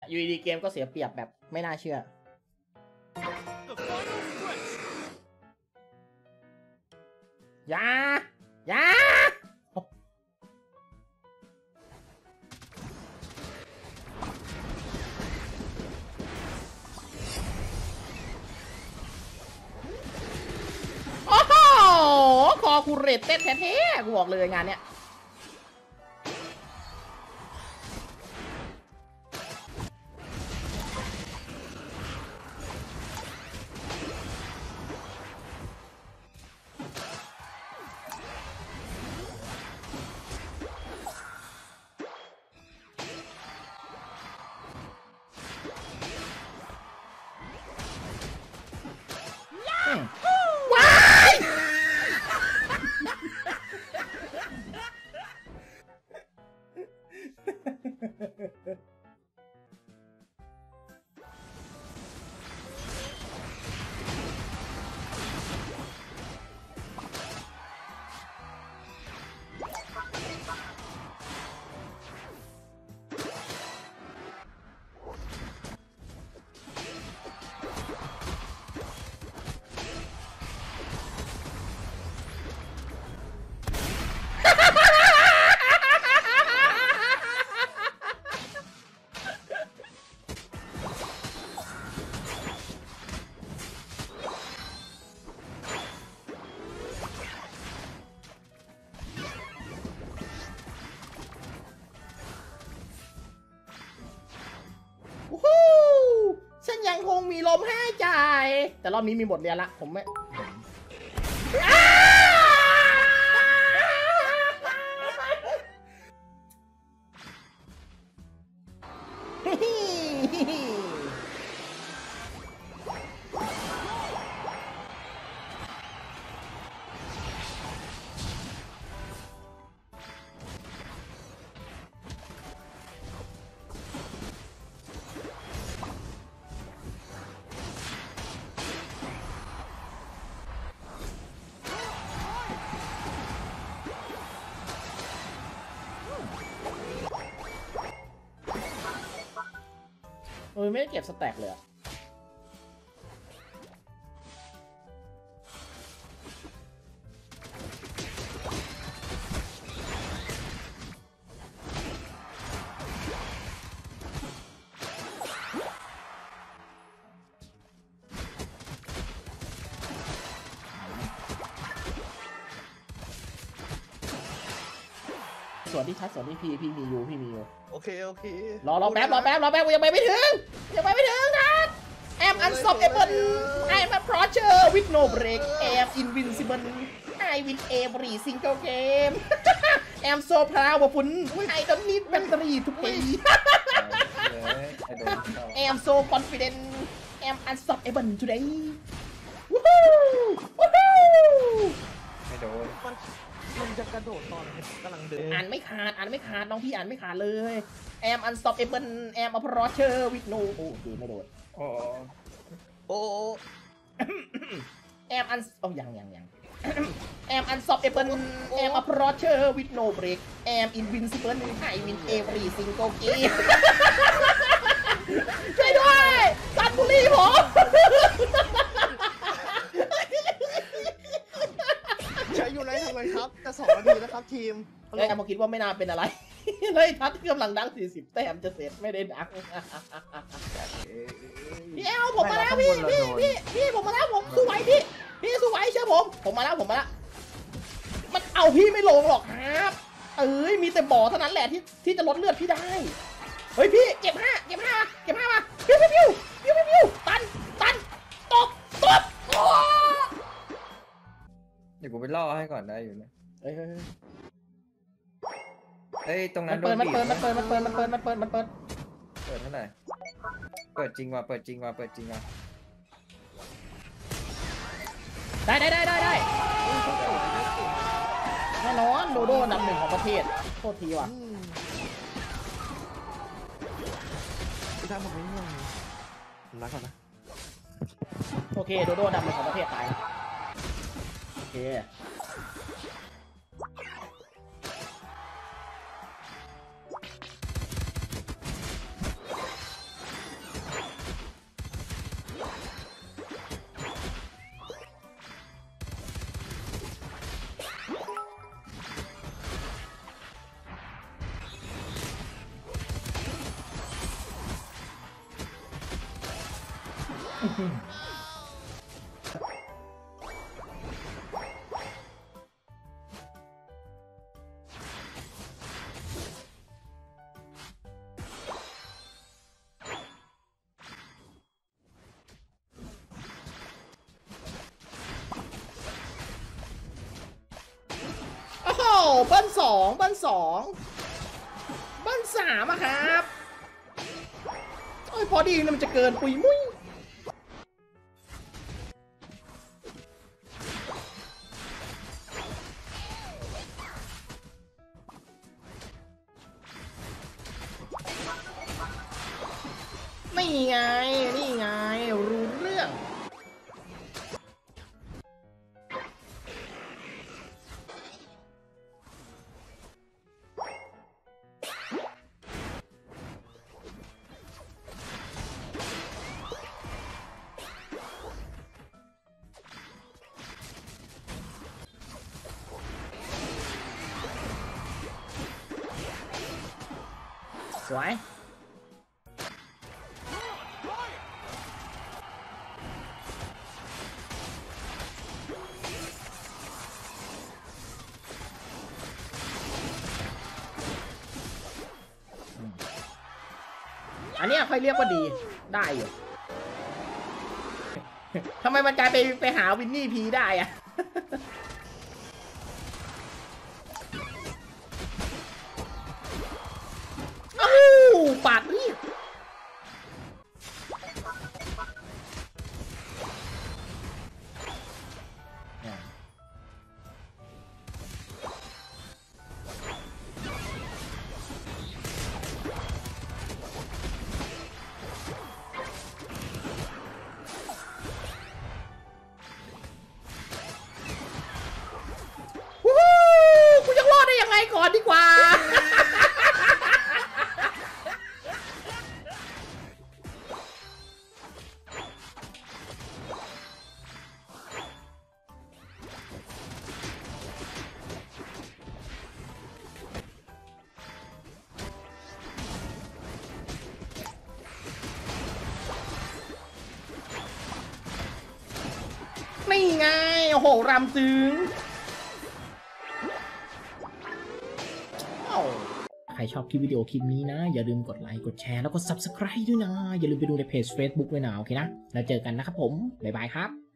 อยู่ดีๆเกมก็เสียเปรียบแบบไม่น่าเชื่ออย่าโอ้โหคอคูเรตเต้นแท้ๆกูบอกเลยงานเนี้ยว้ายฉันยังคงมีลมหายใจแต่รอบนี้มีบทเรียนละผมไม่ไม่ได้เก็บสแต็กเลยส่วนที่ชัดส่วนที่พี่มีอยู่โอเครอแป๊บกูยังไปไม่ถึงนะแอมอันซอฟเอเบิลไอแอมพรอเชอร์วิดโนเบรกแอมอินวินซิเบิลไอวินเอฟรีซิงเกิลเกมแอมโซพราวฟุนไอดอนนิดแบตเตอรี่ทุกปีแอมโซคอนฟิเดนต์แอมอันซอฟเอเบิลทูเดย์วู้ฮู้ไม่โดนมันจะกระโดดตอนกำลังเดินอ่านไม่ขาดน้องพี่อ่านไม่ขาดเลยแอมอันสต็อปเอเบิลแอมอัพรอเชอร์วิดโนโอ้ดีไม่โดนโอ้แอมอันยังแอมอันสต็อปเอเบิลแอมอัพรอเชอร์วิดโนเบรกแอมอินวินซิเบิลไอวินเอฟรีซิงเกิลเกมช่วยด้วยซันบุรีผมใช้อยู่ไรทำไมครับจะ2 นาทีนะครับทีมเลยมาคิดว่าไม่น่าเป็นอะไรเลยทัดกำลังดัง40 แต้มจะเสร็จไม่ได้ดังพี่เอลผมมาแล้วพี่ผมมาแล้วผมสู้ไหวพี่สู้ไหวเชื่อผมมาแล้วมันเอาพี่ไม่ลงหรอกครับมีแต่บ่อเท่านั้นแหละที่จะลดเลือดพี่ได้เฮ้ยพี่เก็บ5มาปิ้วตันตบเดี๋ยวกูไปล่อให้ก่อนได้อยู่นะเฮ้ยตรงนั้นมันเปิดเปิดเท่าไหร่เปิดจริงว่ะได้แน่นอนโดโดอันดับ 1ของประเทศโทษทีว่ะพี่ทำผมไม่ง่วงผมรักก่อนนะโอเคโดโดอันดับ 1ของประเทศตายโอเคโอ้โหเบิ้ลสองเบิ้ลสองเบิ้ลสามอะครับโอ้ยพอดีนะมันจะเกินปุยมุ้ยนี่ไง นี่ไง รู้เรื่อง สวย อันเนี้ยค่อยเรียกว่าดีได้อยู่ ทำไมมันกลายไปหาวินนี่พีได้อะ อ้าวปาดนี่กูยังรอดได้ยังไงก่อนดีกว่า นี่ไง โอ้โห รำจึงใครชอบคลิปวิดีโอคลิปนี้นะ อย่าลืมกดไลค์ กดแชร์ แล้วก็ Subscribe ด้วยนะ อย่าลืมไปดูในเพจ Facebook ด้วยนะ โอเคนะ แล้วเจอกันนะครับผม บ๊ายบายครับ